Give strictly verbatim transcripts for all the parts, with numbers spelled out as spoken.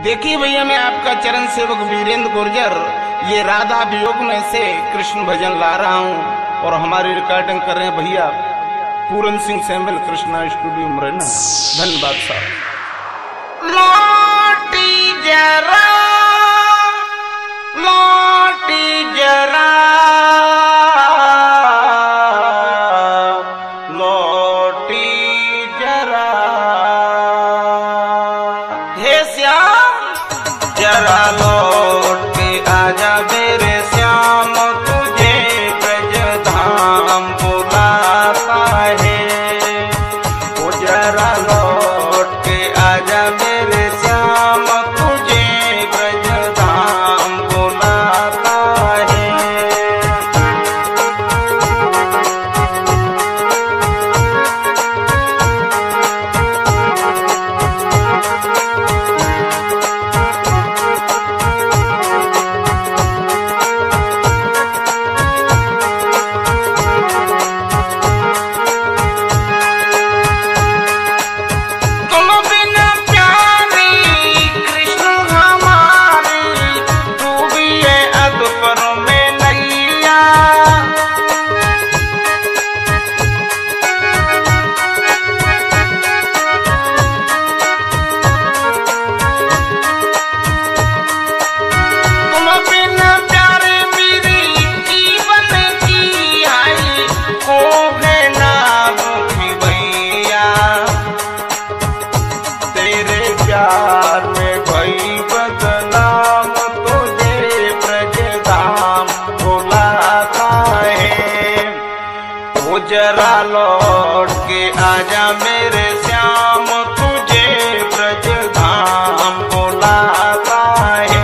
देखिए भैया, मैं आपका चरण सेवक वीरेंद्र गुर्जर ये राधा वियोग में से कृष्ण भजन ला रहा हूँ और हमारी रिकॉर्डिंग कर रहे हैं भैया पूरन सिंह सैम्बल कृष्णा स्टूडियो मुरैना। धन्यवाद साहब। लौटी जरा लौटी जरा लौटी जरा हे श्याम जरा लौट के आजा मेरे श्याम, तुझे ब्रज धाम बुलाता है। ओ जरा लौट के आजा मेरे श्याम, तुझे ब्रज धाम बुलाता है। प्यार में भई बदनाम, तुझे ब्रज धाम बुलाता है। वो जरा लौट के आजा मेरे श्याम, तुझे ब्रज धाम बुलाता है।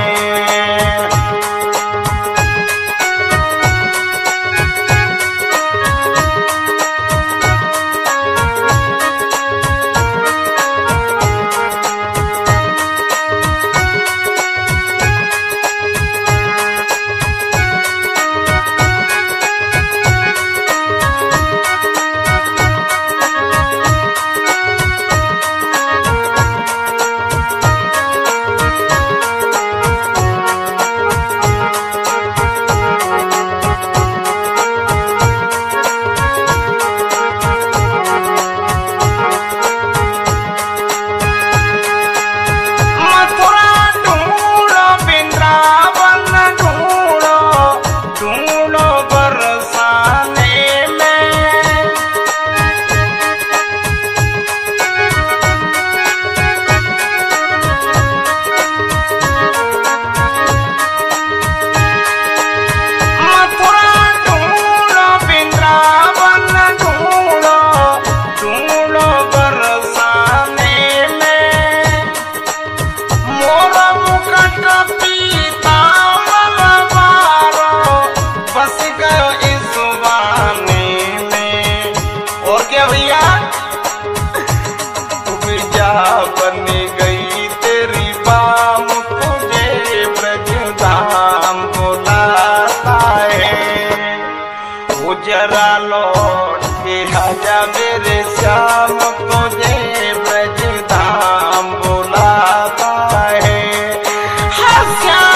बनी गई तेरी बाम, तुझे ब्रज धाम बुलाता है। वो जरा लौट के आजा मेरे श्याम, तुझे ब्रज धाम बुलाता है। हाँ श्याम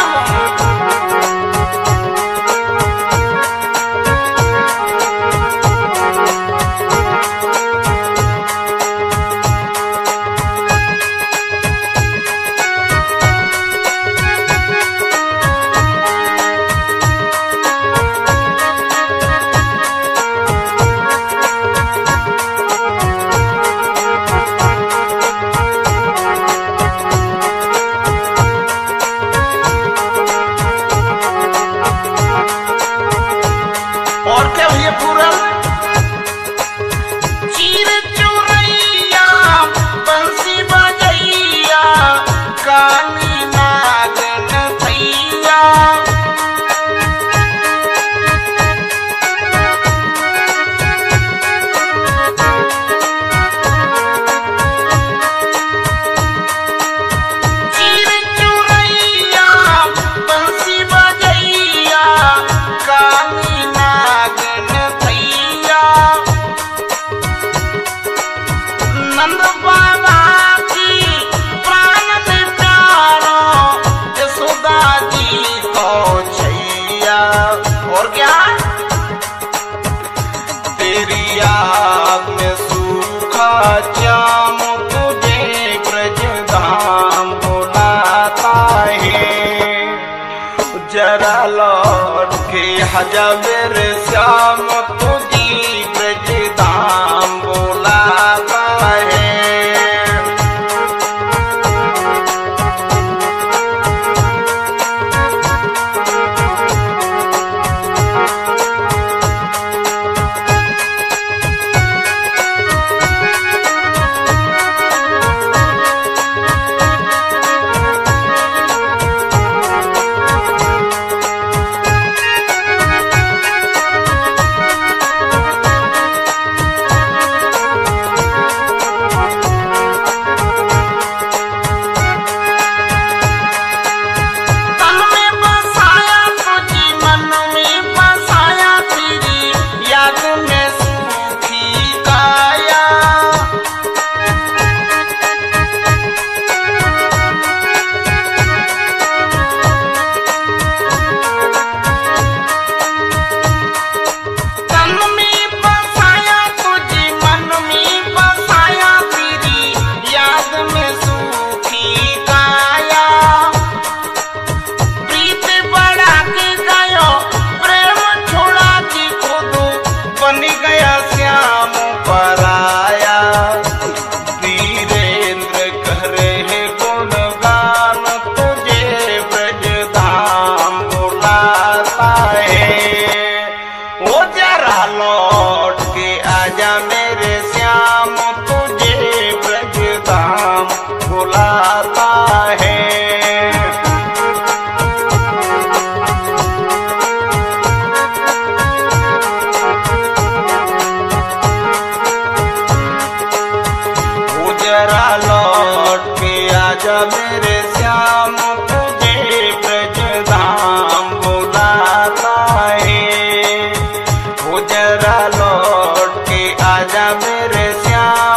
नंद बाबा की प्राण में प्यार लौट के आजा मेरे श्याम तुझी ब्रज धाम बुलाता है। लौट के आजा मेरे श्याम तुझे ब्रज धाम बुलाता है। ओ जरा लौट के आजा मेरे श्याम तुझे ब्रज धाम बुलाता है। जरा लौट के आजा मेरे श्याम